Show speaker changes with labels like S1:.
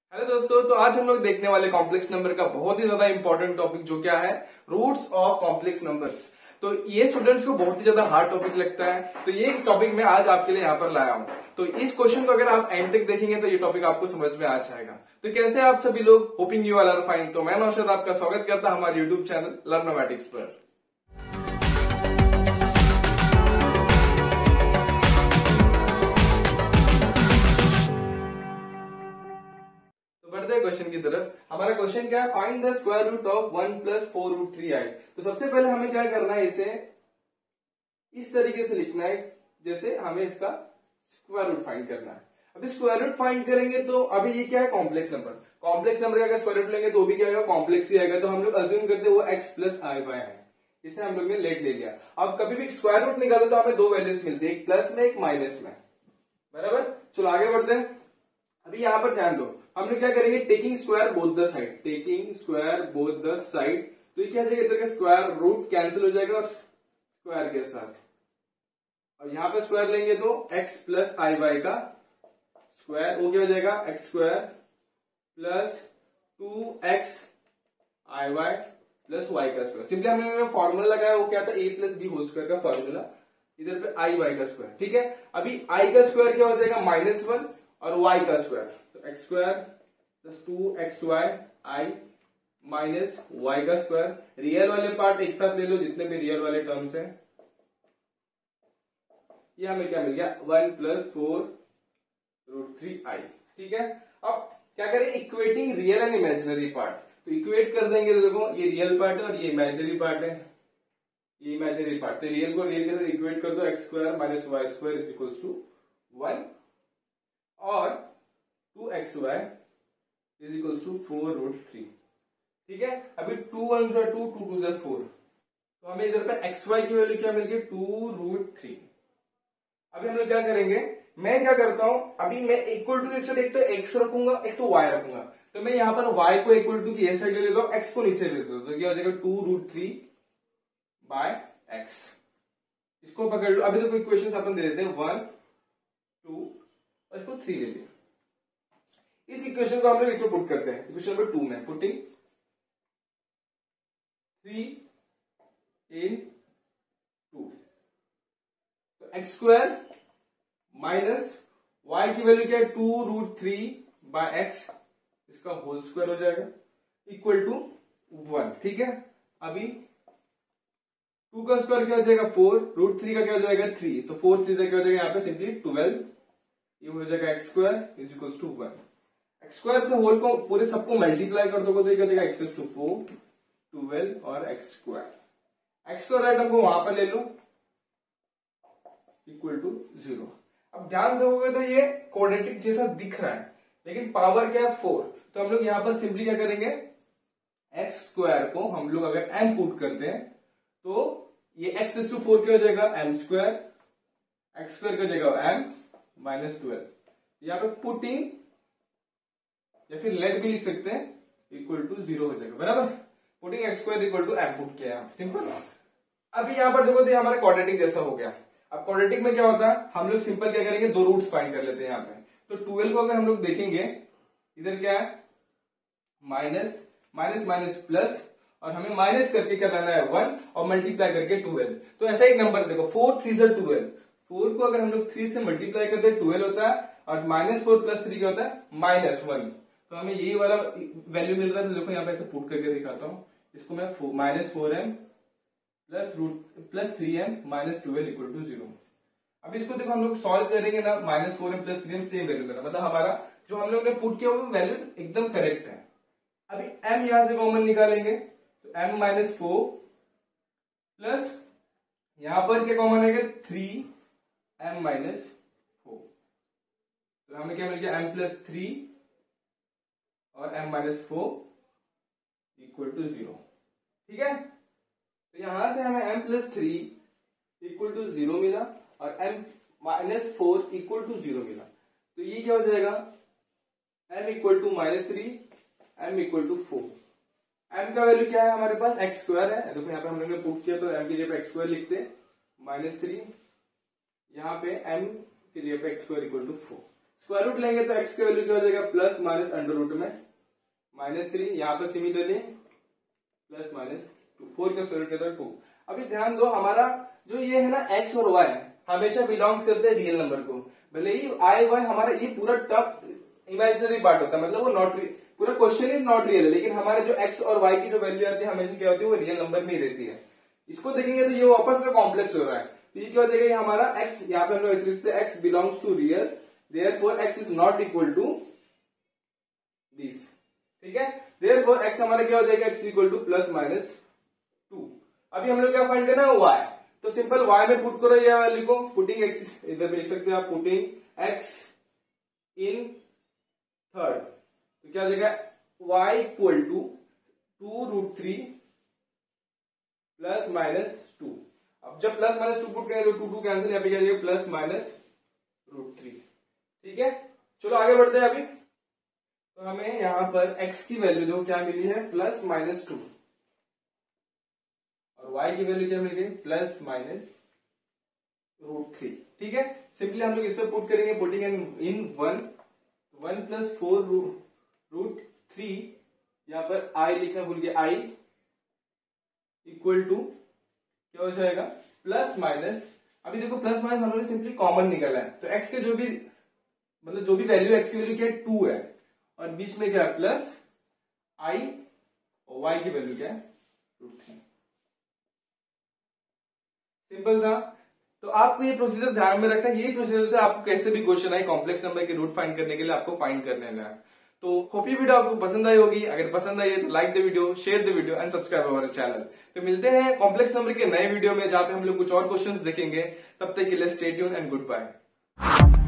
S1: Hello दोस्तों, तो आज हम लोग देखने वाले कॉम्प्लेक्स नंबर का बहुत ही ज्यादा इंपॉर्टेंट टॉपिक जो क्या है, रूट्स ऑफ कॉम्प्लेक्स नंबर्स। तो ये स्टूडेंट्स को बहुत ही ज्यादा हार्ड टॉपिक लगता है, तो ये टॉपिक मैं आज आपके लिए यहाँ पर लाया हूँ। तो इस क्वेश्चन को अगर आप एंड तक देखेंगे तो ये टॉपिक आपको समझ में आ जाएगा। तो कैसे आप सभी लोग, hoping you all are fine. तो मैं नौशाद आपका स्वागत करता हमारे यूट्यूब चैनल लर्नोमैटिक्स पर। बढ़ते हैं क्वेश्चन की तरफ। हमारा क्वेश्चन क्या है, find the square root of 1 plus 4 root 3i। तो सबसे पहले हमें क्या करना है, इसे इस तरीके से लिखना है जैसे हमें इसका स्क्वायर रूट फाइंड करना है। अभी स्क्वायर रूट फाइंड करेंगे तो अभी ये क्या है, कॉम्प्लेक्स नंबर। कॉम्प्लेक्स नंबर का स्क्वायर रूट लेंगे तो भी क्या आएगा, कॉम्प्लेक्स ही आएगा। तो हम लोग अज्यूम करते हैं वो x प्लस आई वाई है, इसे हम लोग ने लेट ले लिया। अब कभी भी स्क्वायर रूट निकाले तो हमें दो वैल्यूज मिलती है, एक प्लस में एक माइनस में, बराबर। चलो आगे बढ़ते हैं। अभी यहाँ पर ध्यान दो, हम लोग क्या करेंगे, taking square both the side, taking square both the side. तो ये क्या हो जाएगा, स्क्वायर रूट कैंसिल हो जाएगा और स्क्वायर के साथ, और यहाँ पे स्क्वायर लेंगे तो x प्लस आई वाई का स्क्वायर, वो क्या हो जाएगा, x square plus 2x i y plus y का स्क्वायर। सिंपली हमने फॉर्मूला लगाया, वो क्या था, a plus b whole square का फॉर्मूला, इधर पे आई वाई का स्क्वायर। ठीक है, अभी i का स्क्वायर क्या हो जाएगा, -1 और y का स्क्वायर, तो x square plus 2xy i minus y का स्क्वायर। रियल वाले पार्ट एक साथ ले लो, जितने भी रियल वाले टर्म्स हैं। ये हमें क्या मिल गया, 1 प्लस 4 रूट 3i। ठीक है, अब क्या करें, equating real and imaginary part. तो इक्वेट कर देंगे तो देखो, ये रियल पार्ट है और ये इमेजिनरी पार्ट है, ये इमेजिनरी पार्ट। तो रियल को रियल के साथ इक्वेट कर दो, x square minus y square is equal to 1 और 2xy is equal to 4 root 3। ठीक है, अभी 2 1 2 2 2 4, तो हमें इधर पे xy की वैल्यू क्या मिल गई, 2 रूट 3। अभी हम लोग क्या करेंगे, मैं क्या करता हूं, अभी मैं इक्वल टू एक तो x रखूंगा, एक तो y रखूंगा। तो मैं यहां पर y को इक्वल टू की ये साइड ले लेता हूं, x को नीचे ले लेता हूं, तो क्या हो जाएगा 2 रूट 3 बाय x। इसको पकड़ लो। अभी तो कोई क्वेश्चन अपन दे देते हैं 1 2 और इसको 3 ले लिया। इस इक्वेशन को हम लोग इसमें पुट करते हैं, इक्वेशन नंबर 2 में पुटिंग 3 इन 2, तो एक्स स्क्वायर माइनस वाई की वैल्यू क्या है, 2 रूट 3 बाय एक्स, इसका होल स्क्वायर हो जाएगा इक्वल टू 1। ठीक है, अभी 2 का स्क्वायर क्या हो जाएगा 4, रूट 3 का क्या हो जाएगा 3, तो 4 3 क्या हो जाएगा यहाँ पे सिंपली 12, ये हो जाएगा x square is equal to 1। X square से होल को पूरे सबको मल्टीप्लाई कर दोगे तो क्या देगा, एक्स टू 4 12 और x square. X square right हमको वहां पर ले लो इक्वल टू 0। अब ध्यान दोगे तो ये क्वाड्रेटिक जैसा दिख रहा है, लेकिन पावर क्या है 4। तो हम लोग यहां पर सिंपली क्या करेंगे, एक्स स्क्वायर को हम लोग अगर m पुट करते हैं तो ये एक्स टू 4 क्या हो जाएगा, m स्क्वायर, एक्स स्क्वायर का जगह m माइनस 12। यहाँ पे पुटिंग या फिर लेट भी लिख सकते हैं, इक्वल टू 0 हो जाएगा, बराबर। Putting x square equal to m put किया, सिंपल। अभी यहाँ पर देखो तो हमारा क्वाड्रेटिक जैसा हो गया। अब क्वाड्रेटिक में क्या होता है, हम लोग सिंपल क्या करेंगे, दो रूट्स फाइंड कर लेते हैं यहाँ पे। तो 12 को अगर हम लोग देखेंगे, इधर क्या है माइनस माइनस माइनस प्लस, और हमें माइनस करके क्या लाना है 1 और मल्टीप्लाई करके 12। तो ऐसा एक नंबर देखो 4 3 12, 4 को अगर हम लोग 3 से मल्टीप्लाई करते हैं 12 होता है, और -4 प्लस 3 क्या होता है -1। तो हमें यही वाला वैल्यू मिल रहा है। तो देखो यहाँ पे ऐसे पुट करके दिखाता हूँ, इसको मैं -4m plus 3m minus 12 equal to 0। अब इसको देखो हम लोग सॉल्व करेंगे ना, -4m plus 3m same value मिला, मतलब हमारा जो हम लोग ने पुट किया वो वैल्यू एकदम करेक्ट है। अभी m यहां से कॉमन निकालेंगे तो m -4 प्लस यहां पर क्या कॉमन आएगा 3m -4, तो हमें क्या मिल गया m प्लस 3 और m -4 इक्वल टू 0। ठीक है, तो यहां से हमें m प्लस 3 इक्वल टू 0 मिला और m -4 इक्वल टू 0 मिला। तो ये क्या हो जाएगा, m equal to -3, m equal to 4। m का वैल्यू क्या है हमारे पास, एक्स स्क्वायर है। देखो यहाँ पे हम लोगों ने पुट किया तो m की जगह एक्स स्क्वायर लिखते हैं -3, यहाँ पे m की जगह पे x square equal to 4। Square root लेंगे तो x की वैल्यू क्या हो जाएगा, प्लस माइनस अंडर रूट में -3, यहाँ पर सिमिलरली प्लस माइनस 2, 4 का स्क्वायर रूट कितना 2। अभी ध्यान दो, हमारा जो ये है ना x और y हमेशा बिलोंग करते हैं रियल नंबर को। भले ही i y हमारा ये पूरा टफ इमेजिनरी पार्ट होता है, मतलब वो नॉट पूरा क्वेश्चन ही नॉट रियल है, लेकिन हमारे जो x और y की जो वैल्यू आती है हमेशा क्या होती है, वो रियल नंबर में ही रहती है। इसको देखेंगे तो ये वापस में कॉम्प्लेक्स हो रहा है, तो ये क्या हो जाएगा, ये हमारा x यहाँ पे हम लोग लिखते हैं x belongs to real, therefore x is not equal to this. ठीक है, देयरफॉर x हमारा क्या हो जाएगा, x equal to plus minus 2। अभी हम लोग क्या फाइंड करना है, y, तो सिंपल y में पुट करो या लिखो, पुटिंग x, इधर लिख सकते हैं आप, पुटिंग x इन थर्ड, तो क्या हो जाएगा, y equal to 2√3 plus minus 2। अब जब प्लस माइनस 2 पुट करेंगे तो 2 कैंसिल, यहाँ पे क्या जाएगा, प्लस माइनस √3। ठीक है, चलो आगे बढ़ते हैं। अभी तो हमें यहां पर x की वैल्यू जो क्या मिली है, प्लस माइनस 2, और y की वैल्यू क्या मिली है, प्लस माइनस √3। ठीक है, सिंपली हम लोग इस पर पुट करेंगे, पुटिंग इन 1 प्लस 4√3, यहां पर i लिखना भूल गया, i इक्वल टू क्या हो जाएगा, प्लस माइनस, अभी देखो प्लस माइनस हम लोग सिंपली कॉमन निकला है, तो x के जो भी मतलब जो भी वैल्यू x की वैल्यू क्या है 2 है, और बीच में क्या है प्लस i, और y की वैल्यू क्या है √3। सिंपल था। तो आपको ये प्रोसीजर ध्यान में रखना है, यही प्रोसीजर से आपको कैसे भी क्वेश्चन आए कॉम्प्लेक्स नंबर के रूट फाइंड करने के लिए आपको फाइंड करने में। तो होप ये वीडियो आपको पसंद आई होगी, अगर पसंद आई है तो like the video, share the video and subscribe our channel. तो मिलते हैं कॉम्प्लेक्स नंबर के नए वीडियो में, जहां पे हम लोग कुछ और क्वेश्चंस देखेंगे। तब तक के लिए stay tuned and good bye.